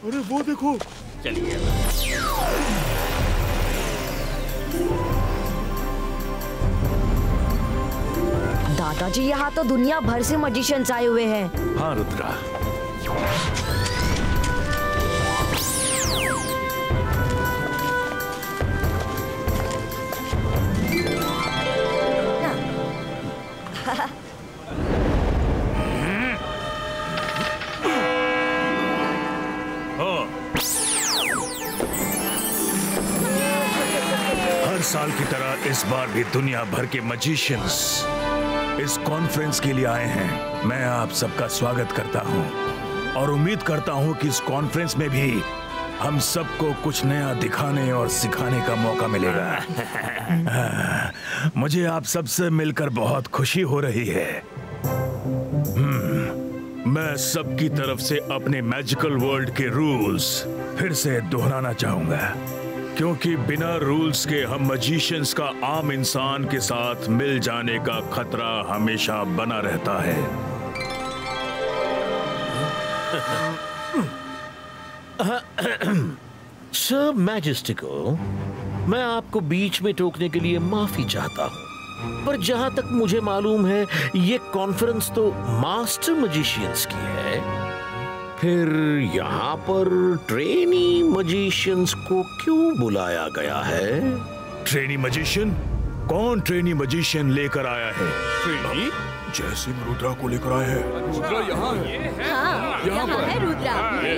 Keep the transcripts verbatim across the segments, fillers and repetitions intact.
अरे वो देखो। चलिए। दादाजी, यहाँ तो दुनिया भर से मजिशियंस आए हुए हैं। हाँ रुद्रा। हर साल की तरह इस बार भी दुनिया भर के मजिशियंस इस कॉन्फ्रेंस के लिए आए हैं। मैं आप सबका स्वागत करता हूं और उम्मीद करता हूं कि इस कॉन्फ्रेंस में भी हम सबको कुछ नया दिखाने और सिखाने का मौका मिलेगा। मुझे आप सबसे मिलकर बहुत खुशी हो रही है। मैं सबकी तरफ से अपने मैजिकल वर्ल्ड के रूल्स फिर से दोहराना चाहूंगा, क्योंकि बिना रूल्स के हम मजिशियंस का आम इंसान के साथ मिल जाने का खतरा हमेशा बना रहता है। सर मैजेस्टिको, मैं आपको बीच में टोकने के लिए माफी चाहता हूँ, पर जहां तक मुझे मालूम है ये कॉन्फ्रेंस तो मास्टर मजिशियंस की है। फिर यहाँ पर ट्रेनी मजिशियंस को क्यों बुलाया गया है? Trainee magician? कौन ट्रेनी मजिशियन लेकर आया है? ट्रेनी? जयसिंह रुद्रा को लेकर आया है। रुद्रा यहाँ है। हाँ, यहाँ है रुद्रा।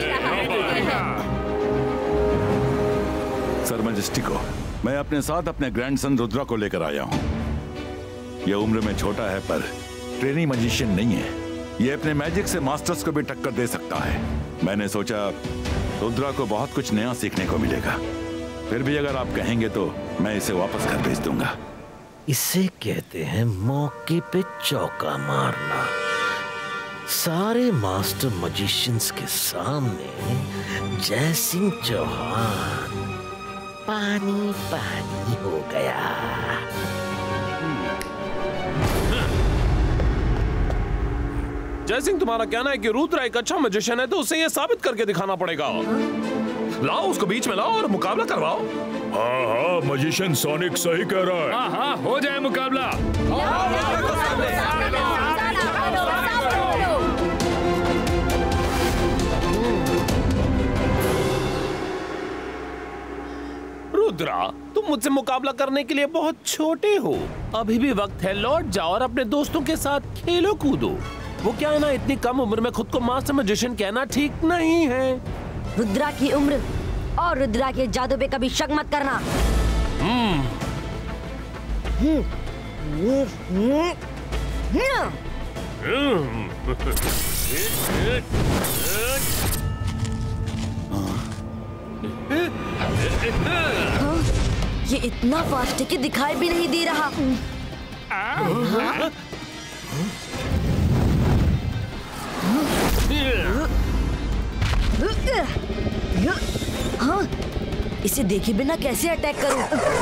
सर मैजेस्टिको, मैं अपने साथ अपने ग्रैंडसन रुद्रा को लेकर आया हूँ। यह उम्र में छोटा है पर ट्रेनी मजिशियन नहीं है। ये अपने मैजिक से मास्टर्स को भी टक्कर दे सकता है। मैंने सोचा रुद्रा को बहुत कुछ नया सीखने को मिलेगा। फिर भी अगर आप कहेंगे तो मैं इसे वापस घर भेज दूंगा। इसे कहते हैं मौके पे चौका मारना। सारे मास्टर मजिशियंस के सामने जयसिंह चौहान पानी पानी हो गया। जयसिंह, तुम्हारा कहना है कि रुद्रा एक अच्छा मैजिशियन है, तो उसे ये साबित करके दिखाना पड़ेगा। लाओ उसको बीच में लाओ और मुकाबला करवाओ। हाँ हाँ, मजिशियन सोनिक सही कह रहा है। हाँ हाँ, हो जाए मुकाबला। रुद्रा, तुम मुझसे मुकाबला करने के लिए बहुत छोटे हो। अभी भी वक्त है, लौट जाओ और अपने दोस्तों के साथ खेलो कूदो। वो क्या है ना, इतनी कम उम्र में खुद को मास्टर मैजिशियन कहना ठीक नहीं है। रुद्रा की उम्र और रुद्रा के जादू पे कभी शक मत करना। हम्म। हाँ? ये इतना फास्ट है कि दिखाई भी नहीं दे रहा। हाँ? हाँ, इसे देखे बिना कैसे अटैक करूं?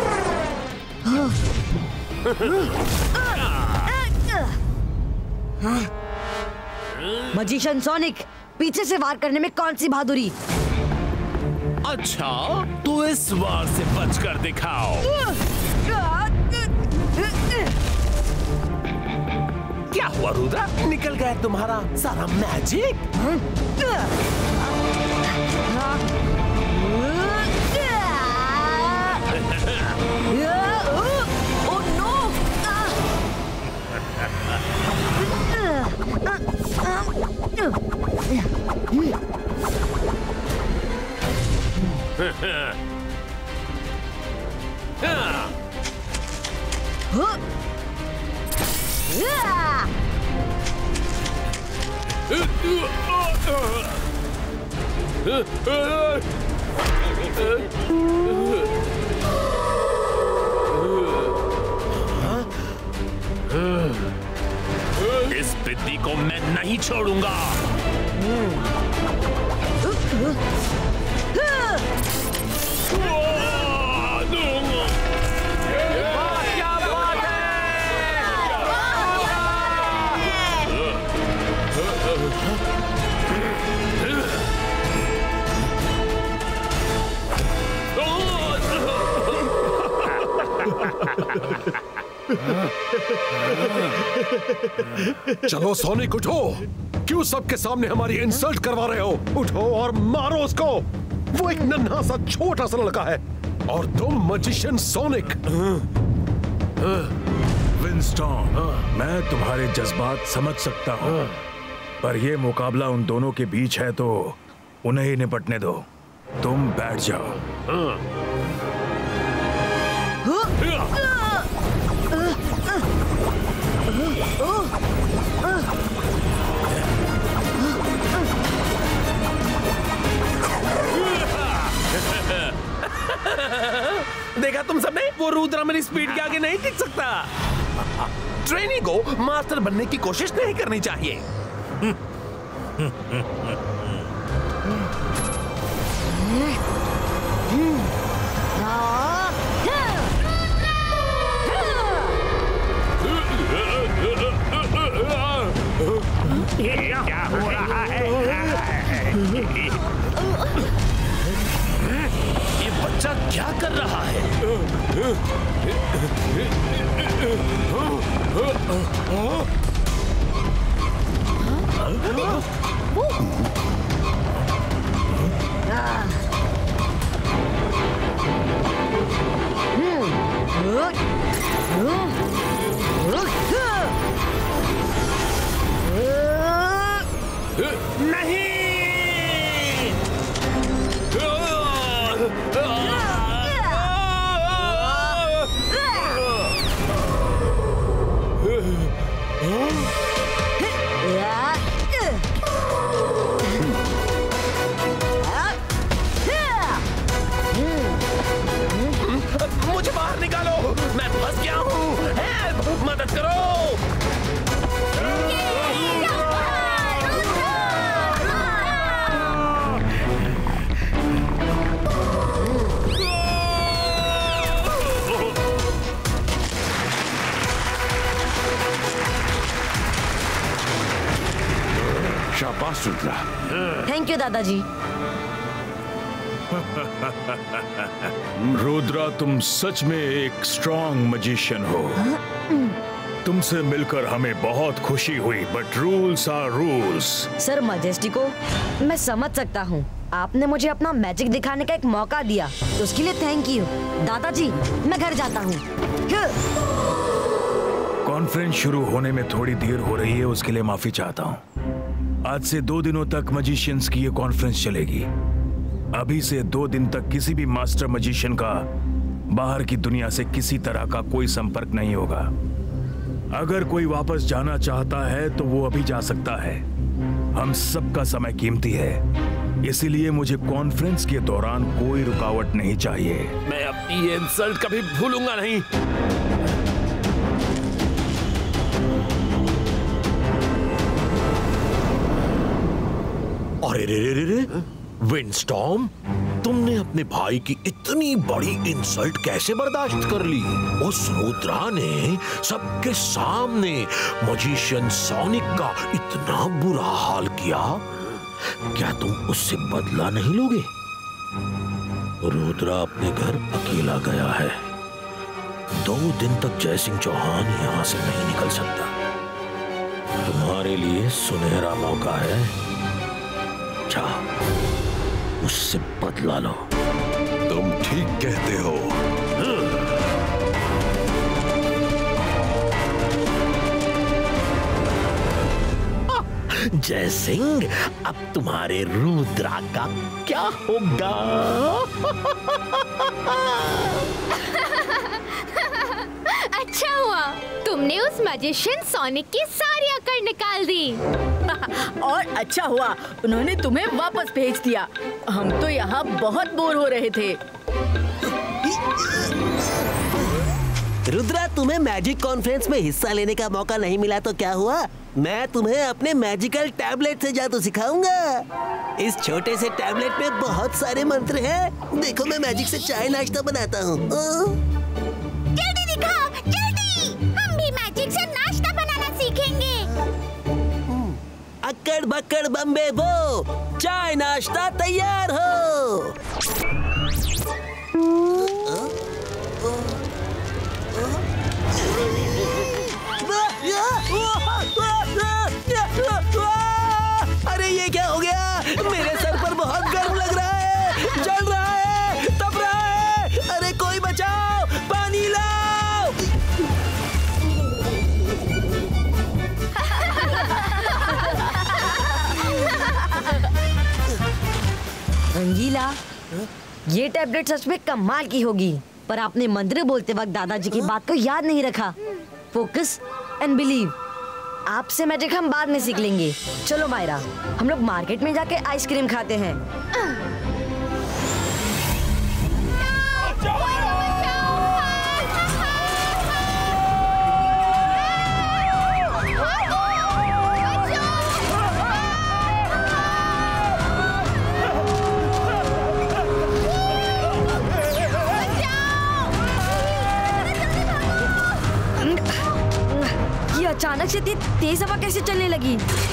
हाँ। मजिशियन सोनिक, पीछे से वार करने में कौन सी बहादुरी? अच्छा, तो इस वार से बचकर दिखाओ। क्या हुआ रुद्रा, निकल गया तुम्हारा सारा मैजिक? Oh no! इस बिद्दी को मैं नहीं छोड़ूंगा। चलो सोनिक उठो, क्यों सबके सामने हमारी इंसल्ट करवा रहे हो? उठो और मारो उसको। वो एक नन्हा सा छोटा सा लड़का है और तुम मजिशियन सोनिक। विंस्टॉन, मैं तुम्हारे जज्बात समझ सकता हूँ, पर यह मुकाबला उन दोनों के बीच है तो उन्हें ही निपटने दो। तुम बैठ जाओ। देखा तुम सबने, वो रुद्रा मेरी स्पीड के आगे नहीं टिक सकता। ट्रेनी को मास्टर बनने की कोशिश नहीं करनी चाहिए। क्या हो रहा है? ये बच्चा क्या कर रहा है? मुझे बाहर निकालो, मैं फंस गया हूँ। हेल्प, मदद करो। शाबाश रुद्रा। थैंक यू दादाजी। रुद्रा, तुम सच में एक स्ट्रॉन्ग मजिशियन हो। तुमसे मिलकर हमें बहुत खुशी हुई, but rules are rules. Sir Majestico, मैं समझ सकता हूँ, आपने मुझे अपना मैजिक दिखाने का एक मौका दिया, तो उसके लिए थैंक यू। दादाजी, मैं घर जाता हूँ। कॉन्फ्रेंस शुरू होने में थोड़ी देर हो रही है, उसके लिए माफी चाहता हूँ। आज से दो दिनों तक मजिशियंस की ये कॉन्फ्रेंस चलेगी। अभी से दो दिन तक किसी भी मास्टर मजिशियन का बाहर की दुनिया से किसी तरह का कोई संपर्क नहीं होगा। अगर कोई वापस जाना चाहता है तो वो अभी जा सकता है। हम सबका समय कीमती है, इसीलिए मुझे कॉन्फ्रेंस के दौरान कोई रुकावट नहीं चाहिए। मैं अपनी ये इंसल्ट कभी भूलूंगा नहीं। अरे रे रे रे रे, विंडस्टॉर्म, तुमने अपने भाई की इतनी बड़ी इंसल्ट कैसे बर्दाश्त कर ली? उस रुद्रा ने सबके सामने मजिशियन सोनिक का इतना बुरा हाल किया, क्या तुम उससे बदला नहीं लोगे? रुद्रा अपने घर अकेला गया है। दो दिन तक जयसिंह चौहान यहां से नहीं निकल सकता। तुम्हारे लिए सुनहरा मौका है, जाओ उससे बदला लो। तुम ठीक कहते हो। जय सिंह, अब तुम्हारे रुद्रा का क्या होगा? अच्छा हुआ तुमने उस मैजिशियन सोनिक की सारी अकड़ निकाल दी। और अच्छा हुआ उन्होंने तुम्हें वापस भेज दिया। हम तो यहाँ बहुत बोर हो रहे थे। रुद्रा, तुम्हें मैजिक कॉन्फ्रेंस में हिस्सा लेने का मौका नहीं मिला तो क्या हुआ? मैं तुम्हें अपने मैजिकल टैबलेट से जादू सिखाऊंगा। इस छोटे से टैबलेट में बहुत सारे मंत्र हैं। देखो, मैं मैजिक से चाय नाश्ता बनाता हूँ। जल्दी दिखाओ, जल्दी! हम भी मैजिक से नाश्ता बनाना सीखेंगे। अक्कड़ बक्कड़ बम्बे बो, चाय नाश्ता तैयार हो। रंगीला, ये टैबलेट सच में कमाल की होगी, पर आपने मंत्र बोलते वक्त दादाजी की बात को याद नहीं रखा। Focus and believe. आपसे मैजिक हम बाद में सीख लेंगे। चलो मायरा, हम लोग मार्केट में जाके आइसक्रीम खाते हैं। अचानक से तेज हवा कैसे चलने लगी?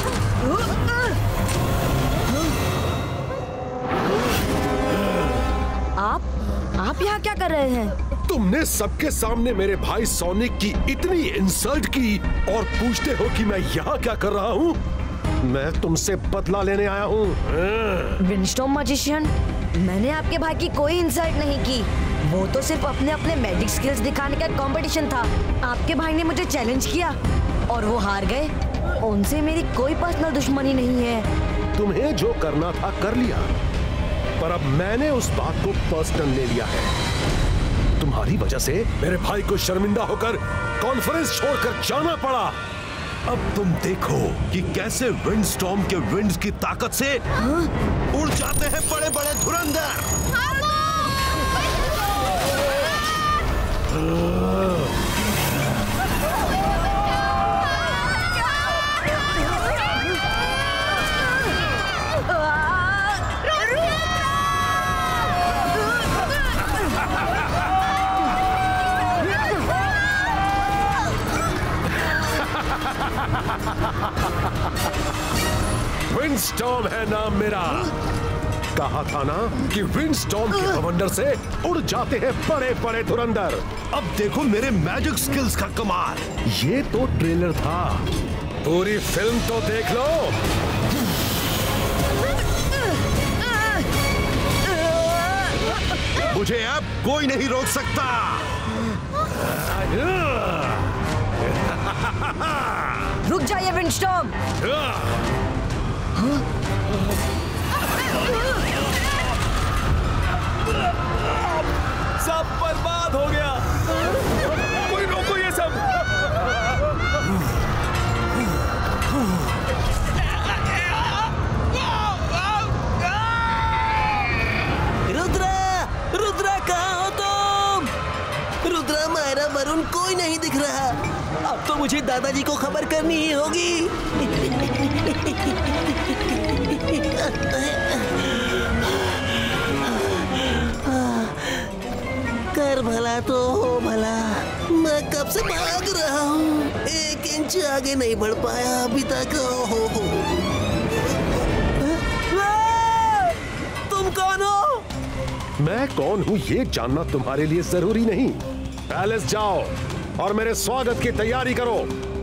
आप आप यहाँ क्या कर रहे हैं? तुमने सबके सामने मेरे भाई सोनिक की इतनी इंसल्ट की और पूछते हो कि मैं यहाँ क्या कर रहा हूँ? मैं तुमसे बदला लेने आया हूँ। विंडस्टॉर्म मैजिशियन, मैंने आपके भाई की कोई इंसल्ट नहीं की। वो तो सिर्फ अपने अपने मैजिक स्किल्स दिखाने का कंपटीशन था। आपके भाई ने मुझे चैलेंज किया और वो हार गए। उनसे मेरी कोई पर्सनल दुश्मनी नहीं है। तुम्हें जो करना था कर लिया, पर अब मैंने उस बात को पर्सनल ले लिया है। तुम्हारी वजह से मेरे भाई को शर्मिंदा होकर कॉन्फ्रेंस छोड़कर जाना पड़ा। अब तुम देखो कि कैसे विंडस्टॉर्म के विंड्स की ताकत से हाँ? उड़ जाते हैं बड़े बड़े धुरंधर। विंडस्टॉर्म है नाम मेरा। कहा था ना कि विंडस्टॉर्म के बवंडर से उड़ जाते हैं बड़े बड़े धुरंधर। अब देखो मेरे मैजिक स्किल्स का कमाल। ये तो ट्रेलर था, पूरी फिल्म तो देख लो। मुझे अब कोई नहीं रोक सकता। रुक जाइए विंडस्टॉर्म। सब बर्बाद हो गया। कोई रोको ये सब। रुद्रा, रुद्रा कहाँ हो तुम? रुद्रा, मायरा, वरुण कोई नहीं दिख रहा। अब तो मुझे दादाजी को खबर करनी ही होगी। कर भला तो हो भला। मैं कब से भाग रहा हूँ, एक इंच आगे नहीं बढ़ पाया अभी तक। हो हो। तुम कौन हो? मैं कौन हूँ ये जानना तुम्हारे लिए जरूरी नहीं। पैलेस जाओ और मेरे स्वागत की तैयारी करो।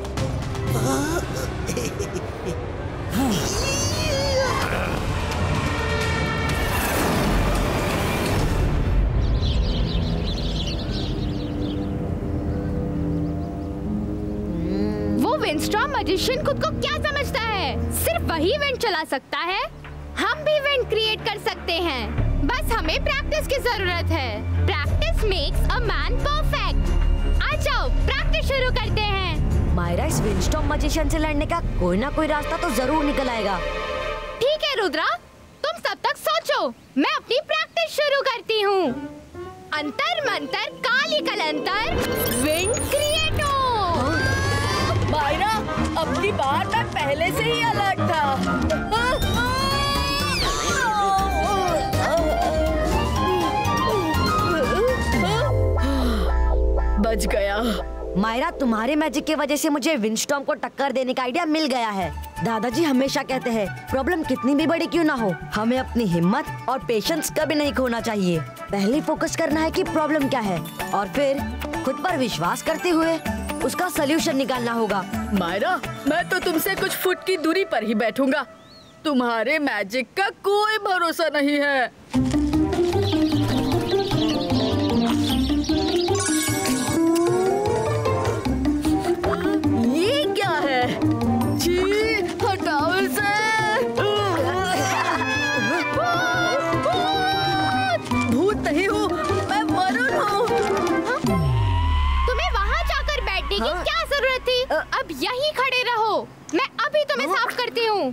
वो विंडस्टॉर्म मैजिशियन खुद को क्या समझता है? सिर्फ वही विंड चला सकता है। हम भी विंड क्रिएट कर सकते हैं, बस हमें प्रैक्टिस की जरूरत है। Practice makes a man perfect. आ जाओ, प्रैक्टिस शुरू करते हैं। मायरा, इस विंडस्टॉर्म मैजिशियन से लड़ने का कोई ना कोई रास्ता तो जरूर निकल आएगा। ठीक है रुद्रा, तुम सब तक सोचो, मैं अपनी प्रैक्टिस शुरू करती हूँ। अंतर मंतर काली कलंतर विंड क्रिएटो। मायरा, अब की बार मैं पहले से ही अलर्ट था। बच गया। मायरा, तुम्हारे मैजिक की वजह से मुझे विंडस्टॉर्म को टक्कर देने का आइडिया मिल गया है। दादाजी हमेशा कहते हैं, प्रॉब्लम कितनी भी बड़ी क्यों ना हो, हमें अपनी हिम्मत और पेशेंस कभी नहीं खोना चाहिए। पहले फोकस करना है कि प्रॉब्लम क्या है और फिर खुद पर विश्वास करते हुए उसका सलूशन निकालना होगा। मायरा, मैं तो तुमसे कुछ फुट की दूरी पर ही बैठूंगा। तुम्हारे मैजिक का कोई भरोसा नहीं है। ये क्या है? जी, हटाओ इसे। मैं साफ करती हूँ।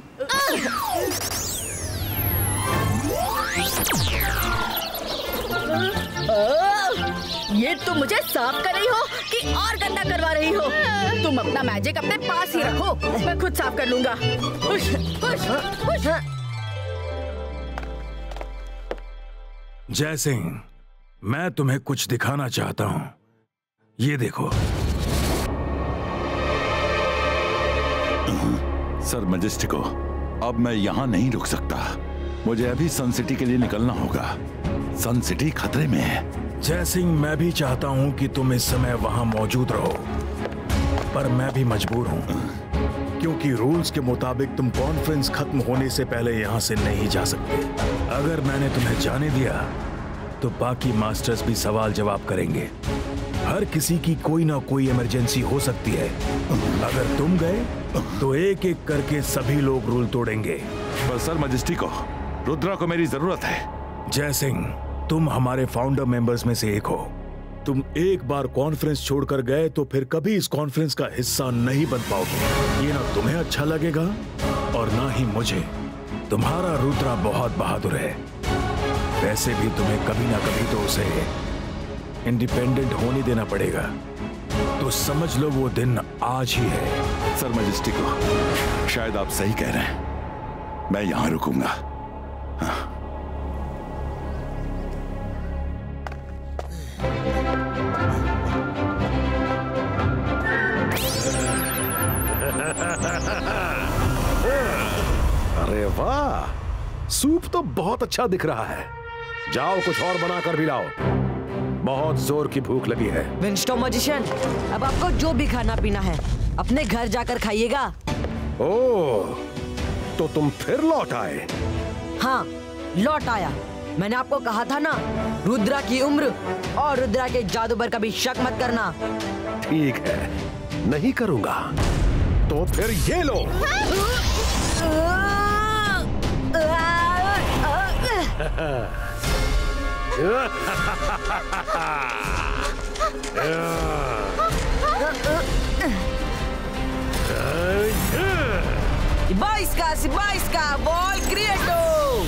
ये तुम मुझे साफ कर रही हो कि और गंदा करवा रही हो? तुम अपना मैजिक अपने पास ही रखो, मैं खुद साफ कर लूंगा। खुश, खुश, खुश। जय सिंह, मैं तुम्हें कुछ दिखाना चाहता हूँ। ये देखो। सर मैजेस्टिको, अब मैं यहाँ नहीं रुक सकता। मुझे अभी सन सिटी के लिए निकलना होगा। सन सिटी खतरे में है। जय सिंह, मैं भी चाहता हूँ कि तुम इस समय वहाँ मौजूद रहो, पर मैं भी मजबूर हूँ, क्योंकि रूल्स के मुताबिक तुम कॉन्फ्रेंस खत्म होने से पहले यहाँ से नहीं जा सकते। अगर मैंने तुम्हें जाने दिया तो बाकी मास्टर्स भी सवाल जवाब करेंगे। हर किसी की कोई ना कोई इमरजेंसी हो सकती है। अगर तुम गए तो एक एक करके सभी लोग रूल तोड़ेंगे। पर सर मैजेस्टिको, रुद्रा को मेरी जरूरत है। जय सिंह, तुम हमारे फाउंडर मेंबर्स में से एक हो। तुम एक बार कॉन्फ्रेंस छोड़कर गए तो फिर कभी इस कॉन्फ्रेंस का हिस्सा नहीं बन पाओगे। ये ना तुम्हें अच्छा लगेगा और ना ही मुझे। तुम्हारा रुद्रा बहुत बहादुर है। वैसे भी तुम्हें कभी ना कभी तो उसे इंडिपेंडेंट होने देना पड़ेगा। तो समझ लो वो दिन आज ही है। सर मैजेस्टिको, शायद आप सही कह रहे हैं। मैं यहां रुकूंगा। हाँ। अरे वाह, सूप तो बहुत अच्छा दिख रहा है। जाओ कुछ और बना कर भी लाओ, बहुत जोर की भूख लगी है। विंस्टॉम मैजिशियन, अब आपको जो भी खाना पीना है अपने घर जाकर खाइएगा। ओह, तो तुम फिर लौट आए? हाँ, लौट आया। मैंने आपको कहा था ना, रुद्रा की उम्र और रुद्रा के जादू पर कभी शक मत करना। ठीक है, नहीं करूंगा। तो फिर ये लो। बाईस का बाईस का बॉल क्रिएटो।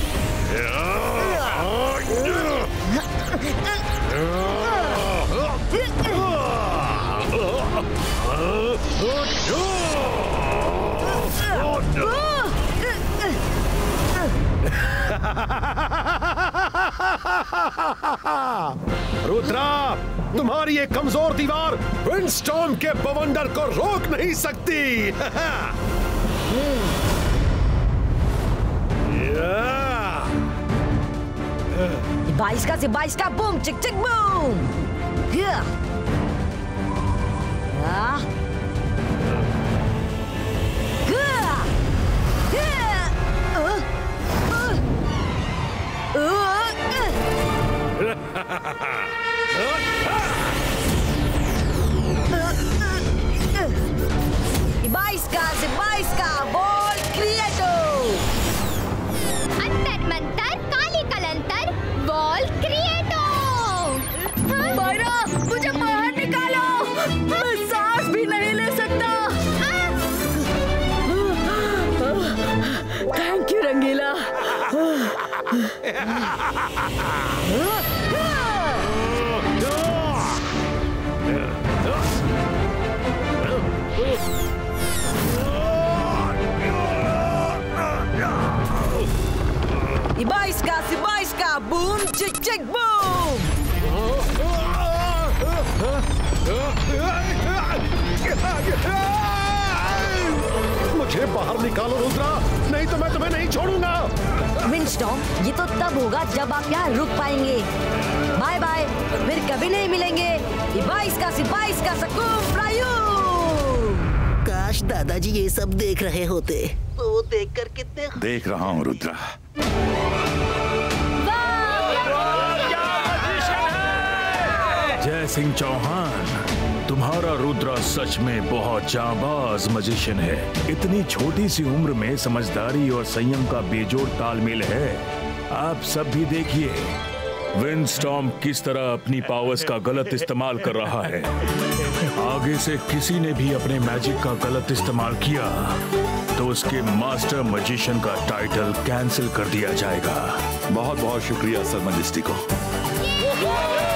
रुद्रा, तुम्हारी ये कमजोर दीवार विंडस्टॉर्म के बवंडर को रोक नहीं सकती। बाईस का से बाईस का बूम चिक चिक बूम। बाईस का से बाईस का बॉल क्रिएटो। अंतर मंतर काली कलंतर बॉल क्रिएटो। मायरा, मुझे बाहर निकालो, मैं सांस भी नहीं ले सकता। Thank you Rangeela. बाईस का से बाईस का बूम चिक चिक बूम। मुझे बाहर निकालो रुद्रा, नहीं तो मैं तुम्हें नहीं छोड़ूंगा। विंडस्टॉर्म, ये तो तब होगा जब आप यहाँ रुक पाएंगे। बाय बाय, फिर कभी नहीं मिलेंगे। बाईस का से बाईस का सकूम प्रायू। काश दादाजी ये सब देख रहे होते तो वो देखकर कितने। देख रहा हूँ रुद्रा। जय सिंह चौहान, तुम्हारा रुद्रा सच में बहुत जाबाज मजिशियन है। इतनी छोटी सी उम्र में समझदारी और संयम का बेजोड़ तालमेल है। आप सब भी देखिए विंडस्टॉर्म किस तरह अपनी पावर्स का गलत इस्तेमाल कर रहा है। आगे से किसी ने भी अपने मैजिक का गलत इस्तेमाल किया तो उसके मास्टर मैजिशियन का टाइटल कैंसिल कर दिया जाएगा। बहुत बहुत शुक्रिया सर मजिस्ट्री को।